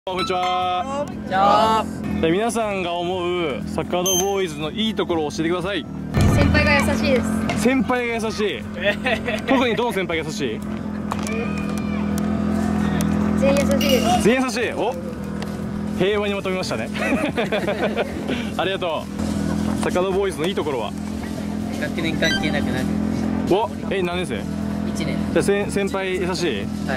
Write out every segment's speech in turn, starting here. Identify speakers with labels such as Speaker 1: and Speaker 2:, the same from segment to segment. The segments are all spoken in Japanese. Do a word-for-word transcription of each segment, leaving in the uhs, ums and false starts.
Speaker 1: こんにちは。
Speaker 2: こんにちは。
Speaker 1: で皆さんが思う坂戸ボーイズのいいところを教えてください。
Speaker 2: 先輩が優しいです。
Speaker 1: 先輩が優しい。特にどの先輩が優しい？
Speaker 2: 全員優しいです。
Speaker 1: 全員優しい。お、平和にまとめましたね。ありがとう。坂戸ボーイズのいいところは？
Speaker 3: 学年関係なくなる。
Speaker 1: お、え、何年生？
Speaker 3: 一年。
Speaker 1: じゃあ先先輩優しい？
Speaker 3: はい。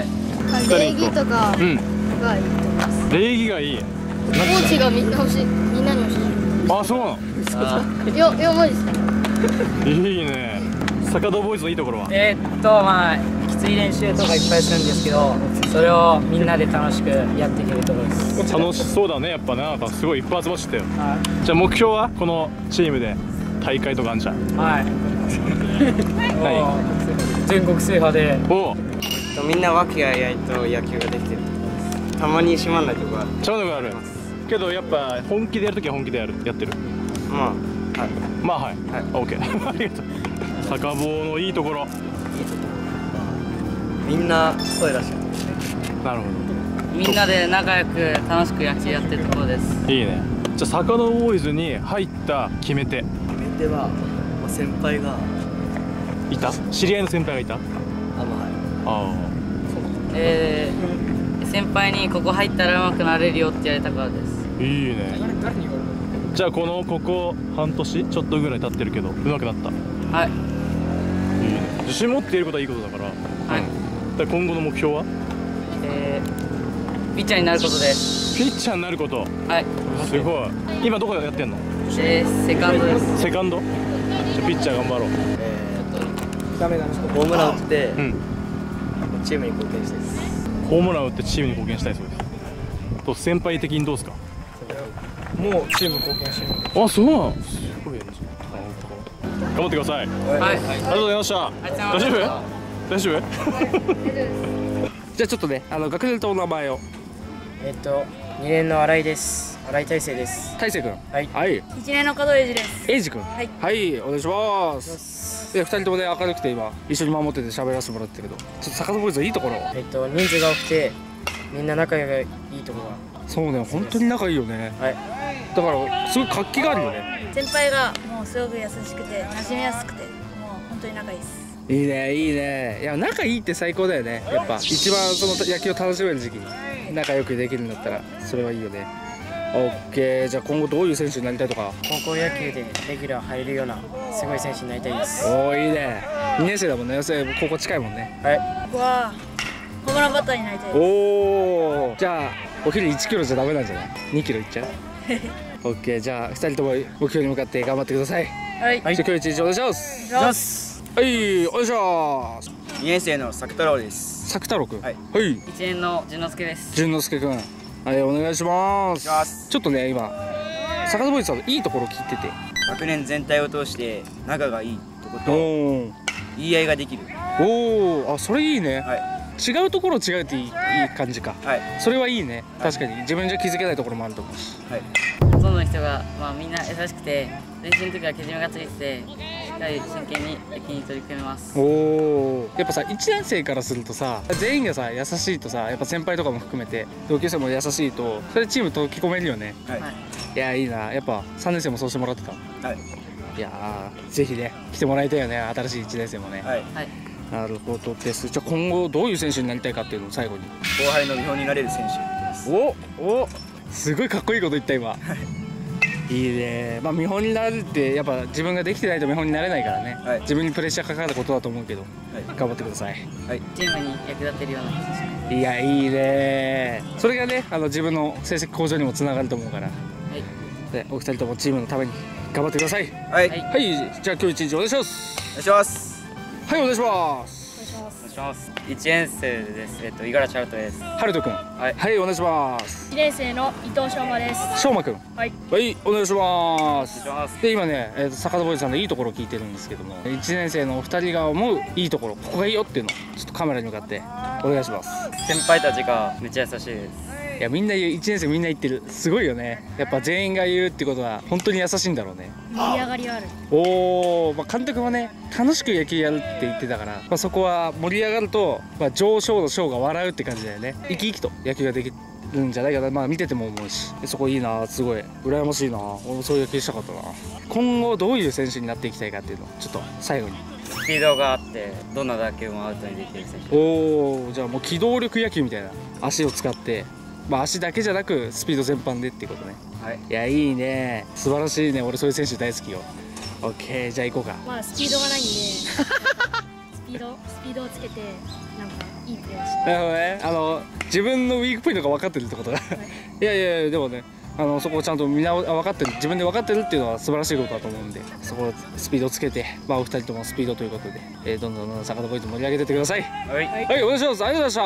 Speaker 2: 礼儀とか
Speaker 1: うん
Speaker 2: がいいと思います。
Speaker 1: 礼儀がいい。
Speaker 2: コーチがみんな欲しい、みんなに欲しい。
Speaker 1: あ、そうなの？
Speaker 3: あ
Speaker 2: いや、いや、マジです。
Speaker 1: いいね。坂戸ボーイズのいいところは？
Speaker 4: えーっとまあきつい練習とかいっぱいするんですけど、それをみんなで楽しくやっていけるところです。
Speaker 1: 楽しそうだね、やっぱね。なんかすごい一発走ったよ。
Speaker 4: は
Speaker 1: じゃあ目標はこのチームで大会とかあんじゃん。
Speaker 4: い、はい、もう全国制覇で。
Speaker 1: お、
Speaker 5: みんな和気あいあいと野球ができてるところです。たまにしまんないところがある。
Speaker 1: ちゃうのがあるけど、やっぱ本気でやるときは本気でやるやってる。
Speaker 5: まあ、はい。
Speaker 1: まあはい、
Speaker 5: はい、
Speaker 1: オッケー。ありがとう。坂坊のいいところ。
Speaker 5: みんな声出してる。
Speaker 1: なるほ
Speaker 3: みんなで仲良く楽しく野球やってるところです。
Speaker 1: ど、いいね。じゃあ坂戸ボーイズに入った決め手。
Speaker 5: 決め手は、まあ、先輩が
Speaker 1: いた？知り合いの先輩がいた？
Speaker 5: あ、ま
Speaker 1: ああ。
Speaker 3: えー、先輩にここ入ったら上手くなれるよって言われたからです。
Speaker 1: いいね。じゃあこのここ半年ちょっとぐらい経ってるけど上手くなった。
Speaker 3: はい。
Speaker 1: いいね。自信持っていることはいいことだから。
Speaker 3: はい。
Speaker 1: うん、だから今後の目標は？
Speaker 3: えー、ピッチャーになることです。
Speaker 1: ピッチャーになること。
Speaker 3: はい。
Speaker 1: すごい。今どこでやってんの？
Speaker 3: えー、セカンドです。
Speaker 1: セカンド？じゃあピッチャー頑張ろう。
Speaker 5: ダメだ。ホームラン打って、
Speaker 1: うん。
Speaker 5: チームに貢献したいです。
Speaker 1: ホームラン打ってチームに貢献したいそうです。と先輩的にどうですか？
Speaker 4: もうチーム貢献してる。
Speaker 1: あ、そうなの？すごいね。頑張ってください。
Speaker 3: はい。
Speaker 1: ありがとうございました。大丈夫？大丈夫？
Speaker 6: じゃあちょっとね、あの学年とお名前を。
Speaker 4: えーっとにねんの新井です。新井大成です。
Speaker 6: 大成君。
Speaker 4: はい
Speaker 6: はい。
Speaker 2: いちねんの門英二です。
Speaker 6: 英二君。
Speaker 2: はい。
Speaker 6: はい、お願いします。で、二人ともね、明るくて今一緒に守ってて喋らせてもらってるけど、ちょっと坂戸ボーイズのいいところ。
Speaker 4: えーっと人数が多くてみんな仲がいいところが。
Speaker 6: そうね、本当に仲いいよね。
Speaker 4: はい。
Speaker 6: だからすごい活気があるよね。
Speaker 2: 先輩がもうすごく優しくて馴染みやすくて、もう本当に仲いいです。
Speaker 6: いいね、いいね。いや、仲いいって最高だよね。やっぱ一番その野球を楽しめる時期に仲良くできるんだったらそれはいいよね。オッケー。じゃあ今後どういう選手になりたいとか？
Speaker 4: 高校野球でレギュラー入れるようなすごい選手になりたいです。
Speaker 6: おお、いいね。にねん生だもんね。高校近いもんね。
Speaker 4: はい。
Speaker 2: 僕はホームランバッターになりたいです。
Speaker 6: おお。じゃあお昼いちキロじゃダメなんじゃない？にキロいっちゃう？オッケー。じゃあふたりとも目標に向かって頑張ってください。
Speaker 2: はい。
Speaker 6: じゃあ今日一日お願いします。
Speaker 2: お願いします。
Speaker 6: はい、お願いします。
Speaker 5: にねん生の作太郎です。
Speaker 6: 作太郎くん。
Speaker 5: はい。
Speaker 6: はい。
Speaker 3: いちねんの淳之介です。
Speaker 6: 淳之介くん。はい、お願いします。
Speaker 5: ます
Speaker 6: ちょっとね、今坂戸ボーイズさんのいいところ聞いてて。
Speaker 5: 学年全体を通して仲がいいとこ
Speaker 6: お
Speaker 5: と
Speaker 6: お。
Speaker 5: 言い合いができる。
Speaker 6: おお、あ、それいいね。
Speaker 5: はい。
Speaker 6: 違うところ違うっていい、いい感じか。
Speaker 5: はい。
Speaker 6: それはいいね。
Speaker 5: はい
Speaker 6: 確かに自分じゃ気づけないところもあると思うし。
Speaker 5: はい。
Speaker 3: ほとんどの人が、まあ、みんな優しくて、練習の時はけじめがついてて、しっかり真剣に野球に取り組めます。
Speaker 6: おお。やっぱさ、いちねん生からするとさ、全員がさ優しいとさ、やっぱ先輩とかも含めて同級生も優しいと、それチーム溶き込めるよね。
Speaker 5: はい。
Speaker 3: はい。
Speaker 6: いや、いいな。やっぱさんねん生もそうしてもらってた。
Speaker 5: はい。
Speaker 6: いやー、ぜひね来てもらいたいよね、新しいいちねん生もね。
Speaker 5: はい。
Speaker 3: はい。
Speaker 6: なるほどです。じゃあ今後どういう選手になりたいかっていうのを最後に。
Speaker 5: 後輩の見本になれる選手です。
Speaker 6: おお、すごいかっこいいこと言った今。いいね。まあ見本になるってやっぱ自分ができてないと見本になれないからね。
Speaker 5: はい。
Speaker 6: 自分にプレッシャーかかることだと思うけど、
Speaker 5: はい。
Speaker 6: 頑張ってください。
Speaker 5: はい。
Speaker 3: チームに役立てるような選手。
Speaker 6: いや、いいね。それがね、あの自分の成績向上にもつながると思うから。
Speaker 3: はい。
Speaker 6: で、お二人ともチームのために頑張ってください。
Speaker 5: はい。
Speaker 3: はい
Speaker 6: はい、じゃあ今日一日お願いします。
Speaker 5: お願いします。
Speaker 6: はい、お願いします。
Speaker 5: お願いします。いちねん生です。えっと五十嵐遥人です。
Speaker 6: ハルトくん。はい、はい、お願いします。
Speaker 2: いちねん生の伊藤翔馬です。
Speaker 6: しょうまくん。
Speaker 2: はい。
Speaker 6: はい、お願いします。
Speaker 5: お願いします。
Speaker 6: で、今ね、えーと、坂戸ボーイズさんのいいところを聞いてるんですけども、いちねん生のお二人が思ういいところ、ここがいいよっていうのをちょっとカメラに向かってお願いします。
Speaker 5: 先輩たちがめっちゃ優しいです。
Speaker 6: いや、みんな言う、いちねん生みんな言ってる。すごいよね。やっぱ全員が言うってことは本当に優しいんだろうね。
Speaker 2: 盛り上がりがある。
Speaker 6: おお、まあ、監督もね楽しく野球やるって言ってたから、まあ、そこは盛り上がると、まあ、上昇の昇が笑うって感じだよね。生き生きと野球ができるんじゃないかな、まあ見てても思うし、そこいいな、すごい羨ましいな。俺もそういう野球したかったな。今後どういう選手になっていきたいかっていうのをちょっと最後に。
Speaker 3: スピードがあってどんな打球もアウトにできる選手。
Speaker 6: おお、じゃあもう機動力野球みたいな、足を使って、まあ足だけじゃなくスピード全般でっていうことね。
Speaker 3: はい。
Speaker 6: いや、いいね、素晴らしいね。俺そういう選手大好きよ。オッケー、じゃあ行こうか。
Speaker 2: まあスピードがないんでスピードスピードをつけてなんかいいプレーをして。
Speaker 6: なるほどね。あの自分のウィークポイントが分かってるってことだ。いやいやいや、でもね、あのそこをちゃんとみんな分かってる、自分で分かってるっていうのは素晴らしいことだと思うんで、そこをスピードをつけて、まあお二人ともスピードということで、えー、どんどんどんどん坂田ボーイズ盛り上げてってください。
Speaker 3: はい。
Speaker 6: はい、お願いします。ありがとうございました。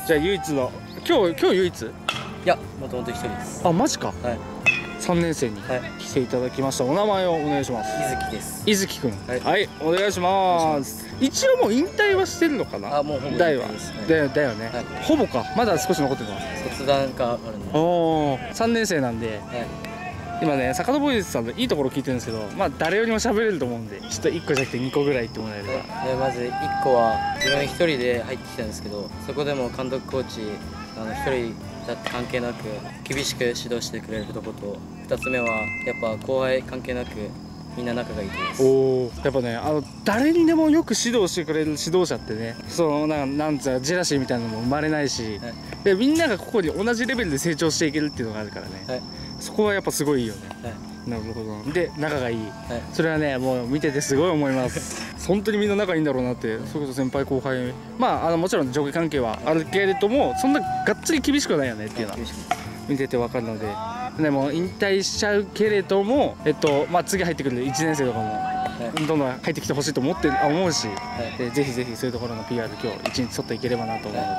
Speaker 6: じゃあ唯一の今日今日唯一。
Speaker 3: いや、もともと一人です。
Speaker 6: あ、マジか。
Speaker 3: はい。
Speaker 6: さんねん生に来ていただきました。お名前をお願いします。
Speaker 3: 伊月です。
Speaker 6: 伊月くん。
Speaker 3: はい、
Speaker 6: はい、お願いします。一応もう引退はしてるのかな。
Speaker 3: あ、もうほぼ
Speaker 6: 大は。だだよね、
Speaker 3: はい。
Speaker 6: ほぼか。まだ少し残ってるの。
Speaker 3: 卒団があるんで。
Speaker 6: おお、さんねん生なんで。はい、今ね、坂戸ボーイズさんのいいところ聞いてるんですけど、まあ誰よりも喋れると思うんで、ちょっといっこじゃなくてにこぐらい言ってもらえれば。
Speaker 3: でまずいっこは自分一人で入ってきたんですけど、そこでも監督コーチあの一人だって関係なく厳しく指導してくれるとこと、ふたつめはやっぱ後輩関係なくみんな仲がいいです。
Speaker 6: おお、やっぱね、あの誰にでもよく指導してくれる指導者ってね、そのなんなんつうかジェラシーみたいなのも生まれないし、はい、でみんながここに同じレベルで成長していけるっていうのがあるからね、はい、そこはやっぱすごいいいよね。はい、なるほど。で仲がいい、はい、それはねもう見ててすごい思います。本当にみんな仲いいんだろうなって。それこそ先輩後輩、まああのもちろん上下関係はあるけれども、そんながっつり厳しくはないよねっていうのは見てて分かるので。でも引退しちゃうけれども、えっとまあ、次入ってくるいちねん生とかも、はい、どんどん入ってきてほしいと思って思うし、はい、でぜひぜひそういうところの ピーアール 今日一日取っていければなと思うので、はい、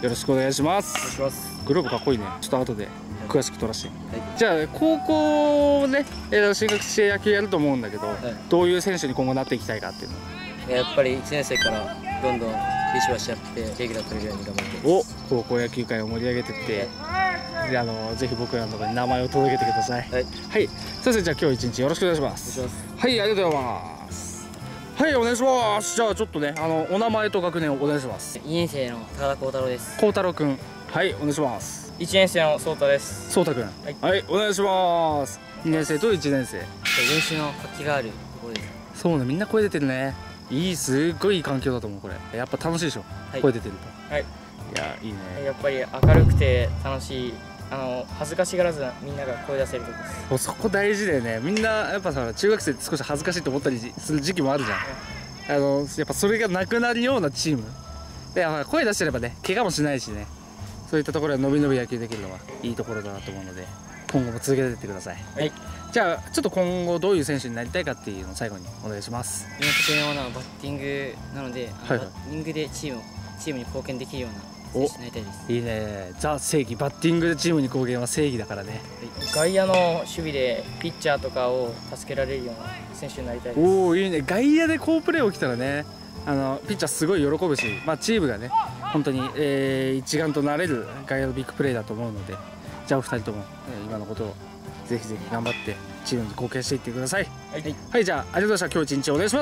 Speaker 6: よろしくお願いします。お願いします。グローブかっこいいね。ちょっと後で詳しく取らせて、はい、じゃあ高校ね進学して野球やると思うんだけど、はい、どういう選手に今後なっていきたいかっていうの。
Speaker 3: やっぱりいちねん生からどんどんビシバシやってレギュラー取れるように頑張ってます。
Speaker 6: お、高校野球界を盛り上げてって、であのぜひ僕らのところに名前を届けてください。はい、はい、そうですね。じゃあ今日一日よろしくお願いします。はい、ありがとうございます。はい、お願いします。じゃあちょっとね、あのお名前と学年をお願いします。
Speaker 3: にねん生の高田幸太郎です。
Speaker 6: 幸太郎くん、はい、お願いします。
Speaker 3: いちねん生の颯太です。
Speaker 6: 颯太くん、はい、はい、お願いします。にねん生といちねん生。練
Speaker 3: 習の活気があるところです。
Speaker 6: そうね、みんな声出てるね。いい、すっごいいい環境だと思う。これやっぱ楽しいでしょ、はい、声出てると。はい、いやいいね。
Speaker 3: やっぱり明るくて楽しい、あの恥ずかしがらずみんなが声出せるとこです。
Speaker 6: もうそこ大事だよね。みんなやっぱさ、中学生って少し恥ずかしいと思ったりする時期もあるじゃん。あのやっぱそれがなくなるようなチームで、声出してればね怪我もしないしね、そういったところは伸び伸び野球できるのはいいところだなと思うので、今後も続けていってください。はい、じゃあちょっと今後どういう選手になりたいかっていうのを最後にお願いします。
Speaker 3: 今得意なものはバッティングなので、はいはい、バッティングでチームチームに貢献できるような選手になりたいです。
Speaker 6: いいね。ザ正義、バッティングでチームに貢献は正義だからね。
Speaker 3: 外野の守備でピッチャーとかを助けられるような選手になりたいです。
Speaker 6: おお、いいね。外野で好プレー起きたらね、あのピッチャーすごい喜ぶし、まあ、チームがね本当に、えー、一丸となれる外野のビッグプレーだと思うので、じゃあお二人とも、えー、今のことをぜひぜひ頑張ってチームに貢献していってください。はい、はい、じゃあありがとうございました。今日一日お願いします。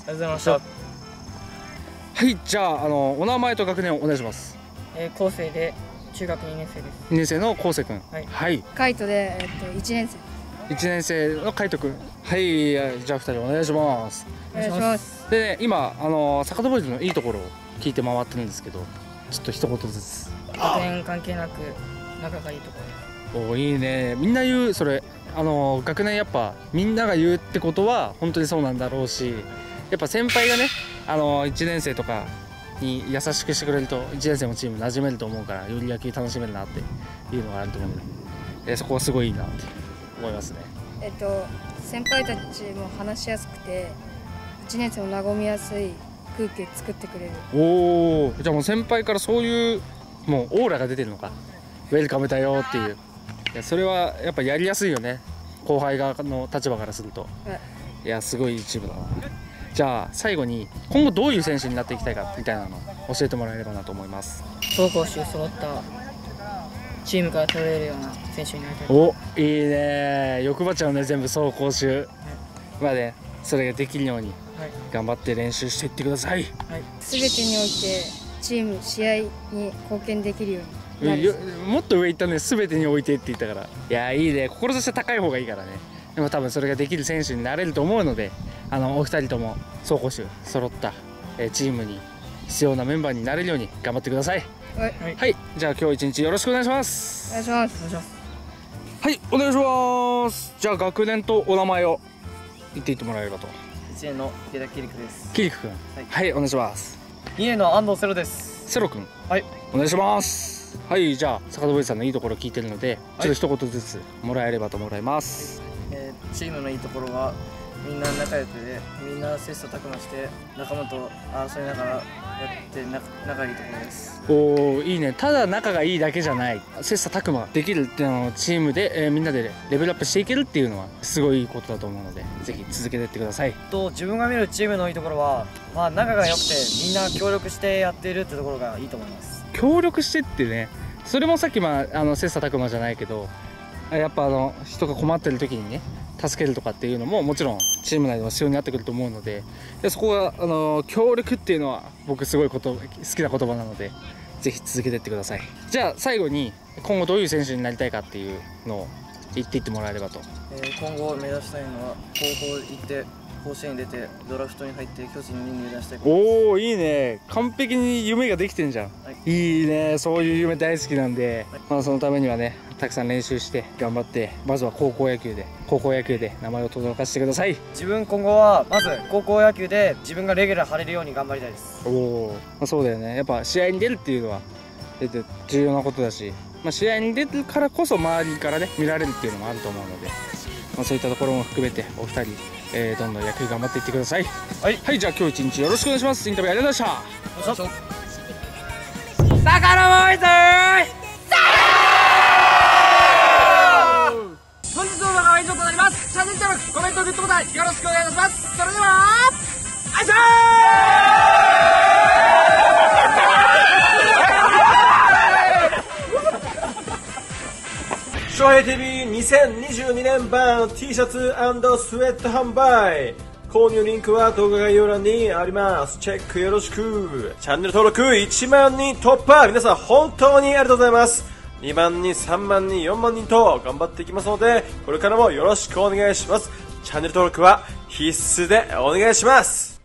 Speaker 3: はい、ありがとうございました。
Speaker 6: はい、じゃあ、あのお名前と学年をお願いします。
Speaker 7: えー、高生で中学にねん生です。
Speaker 6: にねん生の昴生君。はい。はい。
Speaker 2: カイトでえっといちねん生。
Speaker 6: いちねん生の海斗君。はい、じゃあふたりお願いします。
Speaker 2: お願いします。
Speaker 6: で、ね、今あの坂戸ボーイズのいいところを聞いて回ってるんですけど、ちょっと一言ずつ。
Speaker 7: 学年関係なく仲がいいところです。
Speaker 6: お、いいね。みんな言うそれ。あの学年やっぱみんなが言うってことは本当にそうなんだろうし、やっぱ先輩がね、あのいちねん生とかに優しくしてくれるといちねん生もチーム馴染めると思うから、より野球楽しめるなっていうのがあると思うので、えそこはすごいいいなって思いますね。
Speaker 2: えっと先輩たちも話しやすくていちねん生も和みやすい空気を作ってくれる。
Speaker 6: おお、じゃあもう先輩からそういうもうオーラが出てるのか、ウェルカムだよっていう。いや、それはやっぱやりやすいよね、後輩側の立場からすると。はい、いや、すごいいいチームだな。じゃあ最後に今後どういう選手になっていきたいかみたいなのを教えてもらえればなと思います。
Speaker 7: 走攻守揃ったチームから取れるような選手になりたい。
Speaker 6: お、いいね。欲張っちゃうね、全部走攻守、はい、まあね、それができるように頑張って練習していってください。はい、
Speaker 2: 全てにおいてチーム試合に貢献できるようになる
Speaker 6: よもっと上行ったね、全てに置いてって言ったから。いやいいね、志高い方がいいからね。でも多分それができる選手になれると思うので、あのお二人とも走攻守揃ったえチームに必要なメンバーになれるように頑張ってください。
Speaker 2: はい、
Speaker 6: はい、じゃあ今日一日よろしくお願いします。
Speaker 2: お願いします。お願いします。
Speaker 6: はい、お願いします。じゃあ学年とお名前を言っていってもらえればと。
Speaker 8: いちねんの池田キリクです。
Speaker 6: キリク君、はい、はい、お願いします。
Speaker 8: にねんの安藤セロです。
Speaker 6: セロ君、
Speaker 8: はい、
Speaker 6: お願いします。はい、じゃあ坂戸ボイスさんのいいところ聞いてるので、はい、ちょっと一言ずつもらえればと思います。
Speaker 8: はい、えー、チームのいいところはみんな仲良くで、みんな切磋琢磨して仲間と争いながらやってな仲いいところです。
Speaker 6: おー、いいね。ただ仲がいいだけじゃない、切磋琢磨できるっていうのをチームで、えー、みんなでレベルアップしていけるっていうのはすごいいいことだと思うので、ぜひ続けていってください。
Speaker 8: と自分が見るチームのいいところは、まあ、仲が良くてみんな協力してやっているってところがいいと思います。
Speaker 6: 協力してってね、それもさっき、まあ、あの切磋琢磨じゃないけど、やっぱあの人が困ってる時にね助けるとかっていうのももちろんチーム内では必要になってくると思うので、でそこがあの協力っていうのは僕すごいこと好きな言葉なので、ぜひ続けていってください。じゃあ最後に今後どういう選手になりたいかっていうのを言っていってもらえればと。
Speaker 8: えー、今後目指したいのは高校行って甲子園に出てドラフトに入って巨人に入団したいことです。
Speaker 6: おお、いいね。完璧に夢ができてんじゃん、はい、いいね。そういう夢大好きなんで、はい、まあそのためにはねたくさん練習して頑張って、まずは高校野球で高校野球で名前を轟かせてください。
Speaker 8: 自分今後はまず高校野球で自分がレギュラー張れるように頑張りたいです。
Speaker 6: おお、まあ、そうだよね。やっぱ試合に出るっていうのは重要なことだし、まあ、試合に出るからこそ周りからね見られるっていうのもあると思うので、まあ、そういったところも含めてお二人、えー、どんどん野球頑張っていってください。はい、はい、じゃあ今日一日よろしくお願いします。インタビューありがとうございました。
Speaker 4: 坂野ボーイズ本日の動画は以上となります。チャンネル登録、コメント、グッドボタンよろしくお願いいたします。それではあいしょー
Speaker 9: 翔平 ティービーにせんにじゅうにねん版 T シャツ&スウェット販売、購入リンクは動画概要欄にあります。チェックよろしく。チャンネル登録いちまんにん突破、皆さん本当にありがとうございます。にまんにん、さんまんにん、よんまんにんと頑張っていきますので、これからもよろしくお願いします。チャンネル登録は必須でお願いします。